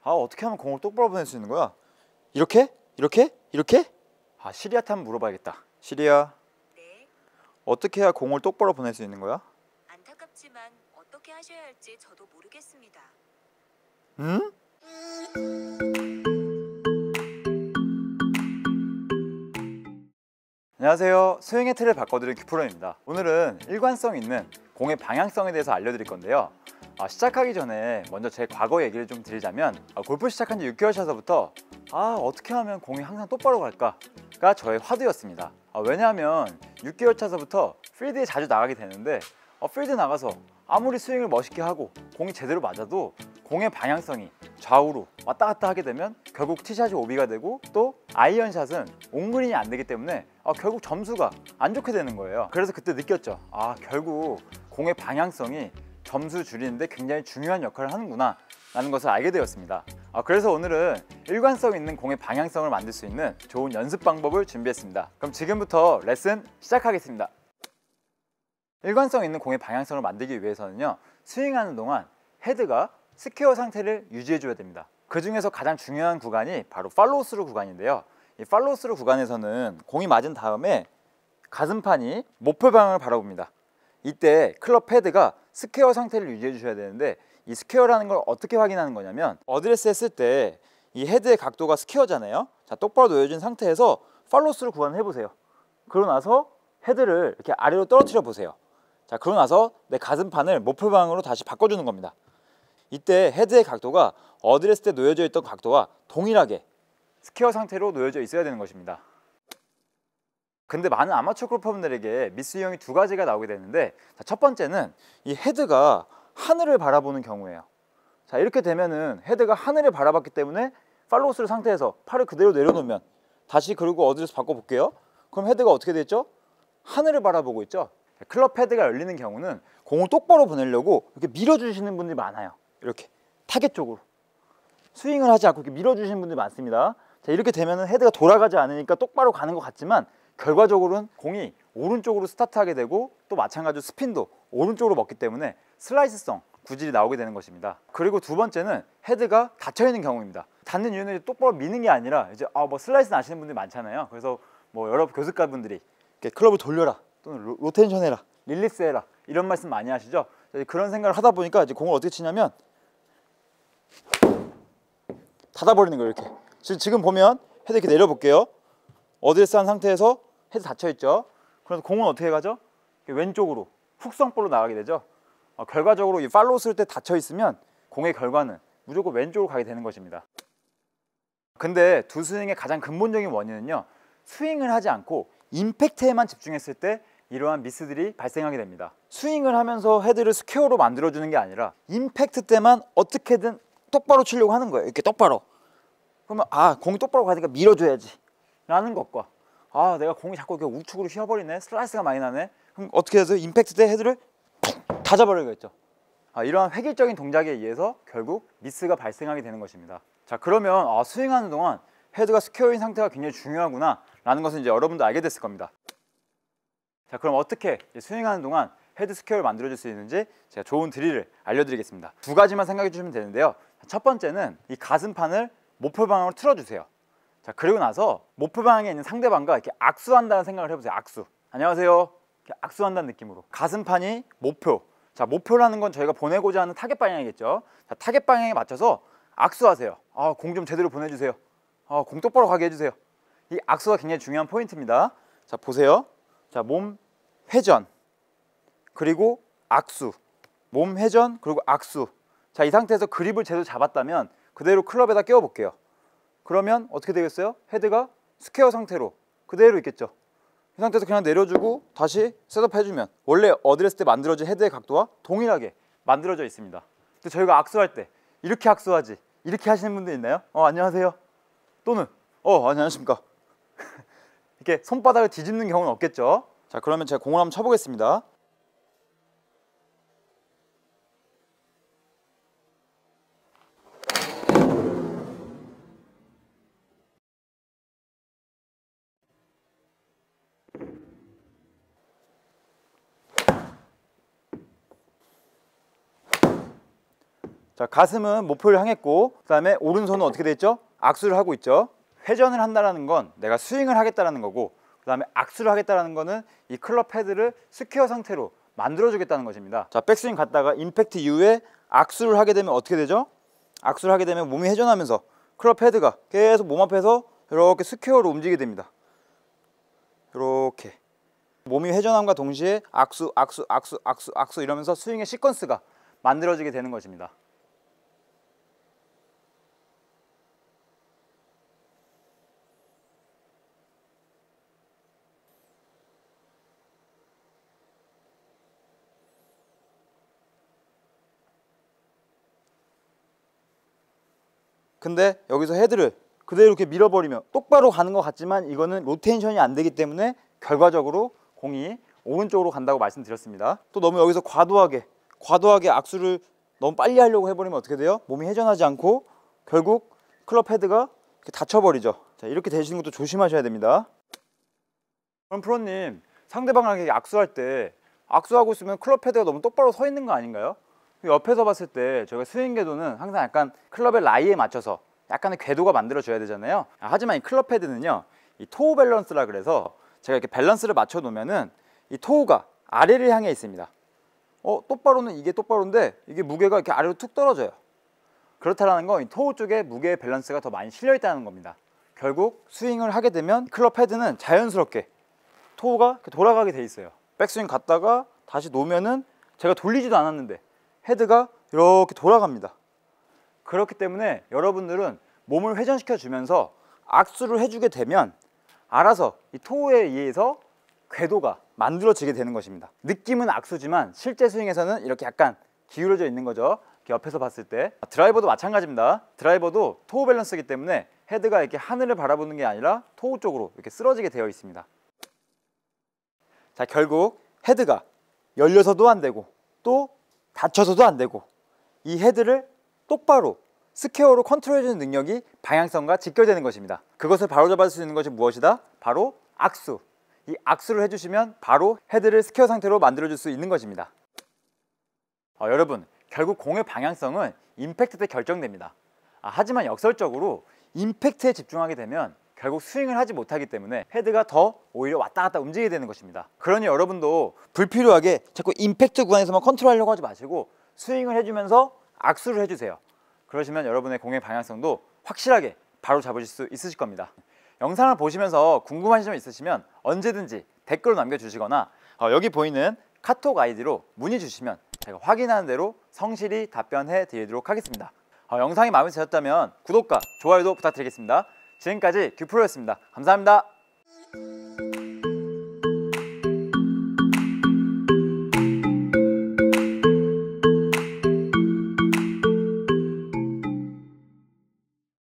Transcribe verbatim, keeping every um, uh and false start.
아, 어떻게 하면 공을 똑바로 보낼 수 있는 거야? 이렇게? 이렇게? 이렇게? 아, 시리아한테 한번 물어봐야겠다. 시리아, 네, 어떻게 해야 공을 똑바로 보낼 수 있는 거야? 안타깝지만 어떻게 하셔야 할지 저도 모르겠습니다. 응? 안녕하세요. 스윙의 틀을 바꿔드린 큐프로입니다. 오늘은 일관성 있는 공의 방향성에 대해서 알려드릴 건데요. 아, 시작하기 전에 먼저 제 과거 얘기를 좀 드리자면, 아, 골프 시작한 지 육 개월 차서부터 아, 어떻게 하면 공이 항상 똑바로 갈까가 저의 화두였습니다. 아, 왜냐하면 육 개월 차서부터 필드에 자주 나가게 되는데, 어, 필드 나가서 아무리 스윙을 멋있게 하고 공이 제대로 맞아도 공의 방향성이 좌우로 왔다 갔다 하게 되면 결국 티샷이 오비가 되고, 또 아이언샷은 온그린이 안 되기 때문에 아, 결국 점수가 안 좋게 되는 거예요. 그래서 그때 느꼈죠. 아, 결국 공의 방향성이 점수 줄이는데 굉장히 중요한 역할을 하는구나 라는 것을 알게 되었습니다. 아, 그래서 오늘은 일관성 있는 공의 방향성을 만들 수 있는 좋은 연습 방법을 준비했습니다. 그럼 지금부터 레슨 시작하겠습니다. 일관성 있는 공의 방향성을 만들기 위해서는요, 스윙하는 동안 헤드가 스퀘어 상태를 유지해 줘야 됩니다. 그 중에서 가장 중요한 구간이 바로 팔로우 스루 구간인데요, 이 팔로우 스루 구간에서는 공이 맞은 다음에 가슴판이 목표 방향을 바라봅니다. 이때 클럽 헤드가 스퀘어 상태를 유지해 주셔야 되는데, 이 스퀘어라는 걸 어떻게 확인하는 거냐면, 어드레스 했을 때 이 헤드의 각도가 스퀘어잖아요. 자, 똑바로 놓여진 상태에서 팔로우 스루 구간을 해보세요. 그러고 나서 헤드를 이렇게 아래로 떨어뜨려 보세요. 자, 그러고 나서 내 가슴판을 목표 방향으로 다시 바꿔주는 겁니다. 이때 헤드의 각도가 어드레스 때 놓여져 있던 각도와 동일하게 스퀘어 상태로 놓여져 있어야 되는 것입니다. 근데 많은 아마추어 골퍼분들에게 미스 유형이 두 가지가 나오게 되는데, 자, 첫 번째는 이 헤드가 하늘을 바라보는 경우예요. 자, 이렇게 되면은 헤드가 하늘을 바라봤기 때문에 팔로우 스루 상태에서 팔을 그대로 내려놓으면, 다시 그리고 어드레스 바꿔볼게요. 그럼 헤드가 어떻게 됐죠? 하늘을 바라보고 있죠. 클럽 헤드가 열리는 경우는 공을 똑바로 보내려고 이렇게 밀어주시는 분들이 많아요. 이렇게 타겟 쪽으로 스윙을 하지 않고 이렇게 밀어주시는 분들이 많습니다. 자, 이렇게 되면 헤드가 돌아가지 않으니까 똑바로 가는 것 같지만, 결과적으로는 공이 오른쪽으로 스타트하게 되고, 또 마찬가지로 스핀도 오른쪽으로 먹기 때문에 슬라이스성 구질이 나오게 되는 것입니다. 그리고 두 번째는 헤드가 닫혀 있는 경우입니다. 닫는 이유는 똑바로 미는 게 아니라, 이제 아, 뭐 슬라이스 나시는 분들이 많잖아요. 그래서 뭐 여러 교습가분들이 이렇게 클럽을 돌려라, 또는 로, 로테이션 해라, 릴리스 해라, 이런 말씀 많이 하시죠. 그런 생각을 하다 보니까 이제 공을 어떻게 치냐면 닫아버리는 거예요. 이렇게 지금 보면 헤드 이렇게 내려볼게요. 어드레스 한 상태에서 헤드 닫혀있죠. 그래서 공은 어떻게 가죠? 왼쪽으로 훅성볼로 나가게 되죠. 어, 결과적으로 이 팔로우 쓸 때 닫혀있으면 공의 결과는 무조건 왼쪽으로 가게 되는 것입니다. 근데 두 스윙의 가장 근본적인 원인은요, 스윙을 하지 않고 임팩트에만 집중했을 때 이러한 미스들이 발생하게 됩니다. 스윙을 하면서 헤드를 스퀘어로 만들어주는 게 아니라 임팩트 때만 어떻게든 똑바로 치려고 하는 거예요. 이렇게 똑바로. 그러면 아, 공이 똑바로 가니까 밀어줘야지 라는 것과, 아, 내가 공이 자꾸 이렇게 우측으로 휘어버리네, 슬라이스가 많이 나네, 그럼 어떻게 해서 임팩트 때 헤드를 닫아버리겠죠. 아, 이러한 획일적인 동작에 의해서 결국 미스가 발생하게 되는 것입니다. 자, 그러면 아, 스윙하는 동안 헤드가 스퀘어인 상태가 굉장히 중요하구나 라는 것은 이제 여러분도 알게 됐을 겁니다. 자, 그럼 어떻게 스윙하는 동안 헤드 스퀘어를 만들어줄 수 있는지 제가 좋은 드릴을 알려드리겠습니다. 두 가지만 생각해 주시면 되는데요, 첫 번째는 이 가슴판을 목표 방향으로 틀어주세요. 자, 그리고 나서 목표 방향에 있는 상대방과 이렇게 악수한다는 생각을 해보세요. 악수. 안녕하세요. 이렇게 악수한다는 느낌으로 가슴판이 목표. 자, 목표라는 건 저희가 보내고자 하는 타겟 방향이겠죠. 자, 타겟 방향에 맞춰서 악수하세요. 아, 공 좀 제대로 보내주세요. 아, 공 똑바로 가게 해주세요. 이 악수가 굉장히 중요한 포인트입니다. 자, 보세요. 자, 몸 회전, 그리고 악수, 몸 회전, 그리고 악수. 자, 이 상태에서 그립을 제대로 잡았다면 그대로 클럽에다 끼워 볼게요. 그러면 어떻게 되겠어요? 헤드가 스퀘어 상태로 그대로 있겠죠. 이 상태에서 그냥 내려주고 다시 셋업 해주면 원래 어드레스 때 만들어진 헤드의 각도와 동일하게 만들어져 있습니다. 근데 저희가 악수할 때 이렇게 악수하지, 이렇게 하시는 분들 있나요? 어, 안녕하세요. 또는 어, 안녕하십니까. 이렇게 손바닥을 뒤집는 경우는 없겠죠. 자, 그러면 제가 공을 한번 쳐보겠습니다. 자, 가슴은 목표를 향했고, 그 다음에 오른손은 어떻게 돼 있죠? 악수를 하고 있죠. 회전을 한다는 건 내가 스윙을 하겠다는 거고, 그 다음에 악수를 하겠다는 거는 이 클럽 헤드를 스퀘어 상태로 만들어 주겠다는 것입니다. 자, 백스윙 갔다가 임팩트 이후에 악수를 하게 되면 어떻게 되죠? 악수를 하게 되면 몸이 회전하면서 클럽 헤드가 계속 몸 앞에서 이렇게 스퀘어로 움직이게 됩니다. 이렇게 몸이 회전함과 동시에 악수, 악수, 악수, 악수, 악수 이러면서 스윙의 시퀀스가 만들어지게 되는 것입니다. 근데 여기서 헤드를 그대로 이렇게 밀어버리면 똑바로 가는 것 같지만 이거는 로테이션이 안 되기 때문에 결과적으로 공이 오른쪽으로 간다고 말씀드렸습니다. 또 너무 여기서 과도하게 과도하게 악수를 너무 빨리 하려고 해버리면 어떻게 돼요? 몸이 회전하지 않고 결국 클럽 헤드가 이렇게 다쳐버리죠. 자, 이렇게 되시는 것도 조심하셔야 됩니다. 그럼 프로님, 상대방에게 악수할 때 악수하고 있으면 클럽 헤드가 너무 똑바로 서 있는 거 아닌가요? 옆에서 봤을 때 저희가 스윙 궤도는 항상 약간 클럽의 라이에 맞춰서 약간의 궤도가 만들어져야 되잖아요. 하지만 이 클럽 헤드는요, 이 토우 밸런스라 그래서 제가 이렇게 밸런스를 맞춰 놓으면은 이 토우가 아래를 향해 있습니다. 어, 똑바로는 이게 똑바로인데 이게 무게가 이렇게 아래로 툭 떨어져요. 그렇다라는 건 이 토우 쪽에 무게의 밸런스가 더 많이 실려 있다는 겁니다. 결국 스윙을 하게 되면 클럽 헤드는 자연스럽게 토우가 이렇게 돌아가게 돼 있어요. 백스윙 갔다가 다시 놓으면은 제가 돌리지도 않았는데 헤드가 이렇게 돌아갑니다. 그렇기 때문에 여러분들은 몸을 회전시켜 주면서 악수를 해주게 되면 알아서 이 토우에 의해서 궤도가 만들어지게 되는 것입니다. 느낌은 악수지만 실제 스윙에서는 이렇게 약간 기울어져 있는 거죠. 이렇게 옆에서 봤을 때. 드라이버도 마찬가지입니다. 드라이버도 토우 밸런스이기 때문에 헤드가 이렇게 하늘을 바라보는 게 아니라 토우 쪽으로 이렇게 쓰러지게 되어 있습니다. 자, 결국 헤드가 열려서도 안 되고 또 닫혀서도 안 되고 이 헤드를 똑바로 스퀘어로 컨트롤해주는 능력이 방향성과 직결되는 것입니다. 그것을 바로잡을 수 있는 것이 무엇이다? 바로 악수. 이 악수를 해주시면 바로 헤드를 스퀘어 상태로 만들어줄 수 있는 것입니다. 어, 여러분, 결국 공의 방향성은 임팩트 때 결정됩니다. 아, 하지만 역설적으로 임팩트에 집중하게 되면 결국 스윙을 하지 못하기 때문에 헤드가 더 오히려 왔다 갔다 움직이게 되는 것입니다. 그러니 여러분도 불필요하게 자꾸 임팩트 구간에서만 컨트롤하려고 하지 마시고 스윙을 해주면서 악수를 해주세요. 그러시면 여러분의 공의 방향성도 확실하게 바로 잡으실 수 있으실 겁니다. 영상을 보시면서 궁금하신 점 있으시면 언제든지 댓글로 남겨주시거나 어, 여기 보이는 카톡 아이디로 문의 주시면 제가 확인하는 대로 성실히 답변해 드리도록 하겠습니다. 어, 영상이 마음에 드셨다면 구독과 좋아요도 부탁드리겠습니다. 지금까지 큐프로였습니다. 감사합니다.